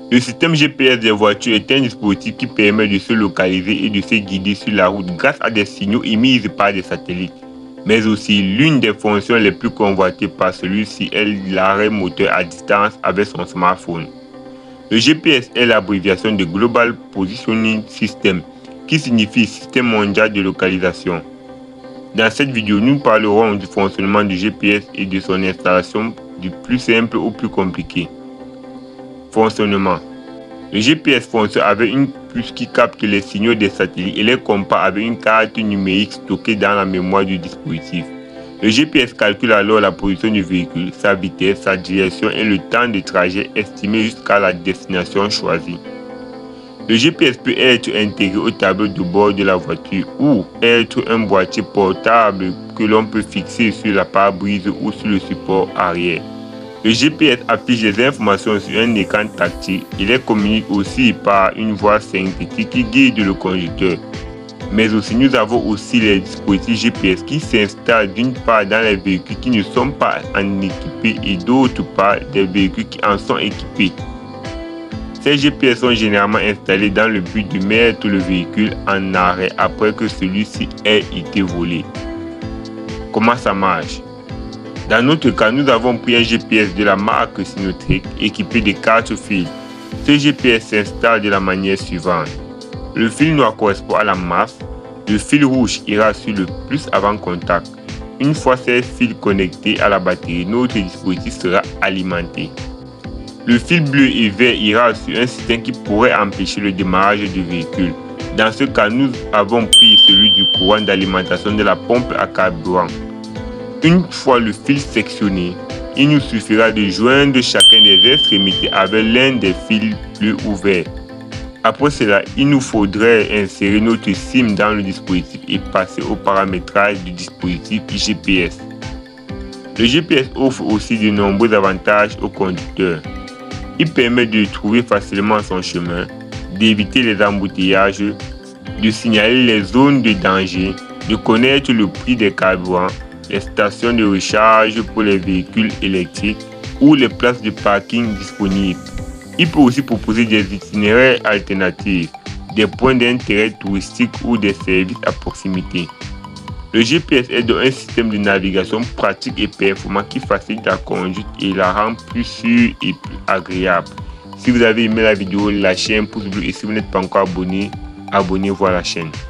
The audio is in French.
Le système GPS des voitures est un dispositif qui permet de se localiser et de se guider sur la route grâce à des signaux émis par des satellites. Mais aussi, l'une des fonctions les plus convoitées par celui-ci est l'arrêt moteur à distance avec son smartphone. Le GPS est l'abréviation de Global Positioning System, qui signifie Système mondial de localisation. Dans cette vidéo, nous parlerons du fonctionnement du GPS et de son installation du plus simple au plus compliqué. Fonctionnement. Le GPS fonctionne avec une puce qui capte les signaux des satellites et les compare avec une carte numérique stockée dans la mémoire du dispositif. Le GPS calcule alors la position du véhicule, sa vitesse, sa direction et le temps de trajet estimé jusqu'à la destination choisie. Le GPS peut être intégré au tableau de bord de la voiture ou être un boîtier portable que l'on peut fixer sur la pare-brise ou sur le support arrière. Le GPS affiche les informations sur un écran tactile. Il les communique aussi par une voix synthétique qui guide le conducteur. Mais aussi, nous avons aussi les dispositifs GPS qui s'installent d'une part dans les véhicules qui ne sont pas en équipés et d'autre part des véhicules qui en sont équipés. Ces GPS sont généralement installés dans le but de mettre le véhicule en arrêt après que celui-ci ait été volé. Comment ça marche? Dans notre cas, nous avons pris un GPS de la marque Sinotrek équipé de 4 fils. Ce GPS s'installe de la manière suivante. Le fil noir correspond à la masse. Le fil rouge ira sur le plus avant contact. Une fois ces fils connectés à la batterie, notre dispositif sera alimenté. Le fil bleu et vert ira sur un système qui pourrait empêcher le démarrage du véhicule. Dans ce cas, nous avons pris celui du courant d'alimentation de la pompe à carburant. Une fois le fil sectionné, il nous suffira de joindre chacun des extrémités avec l'un des fils bleus ou verts. Après cela, il nous faudrait insérer notre SIM dans le dispositif et passer au paramétrage du dispositif GPS. Le GPS offre aussi de nombreux avantages aux conducteurs. Il permet de trouver facilement son chemin, d'éviter les embouteillages, de signaler les zones de danger, de connaître le prix des carburants, les stations de recharge pour les véhicules électriques ou les places de parking disponibles. Il peut aussi proposer des itinéraires alternatifs, des points d'intérêt touristique ou des services à proximité. Le GPS est donc un système de navigation pratique et performant qui facilite la conduite et la rend plus sûre et plus agréable. Si vous avez aimé la vidéo, lâchez un pouce bleu et si vous n'êtes pas encore abonné, abonnez-vous à la chaîne.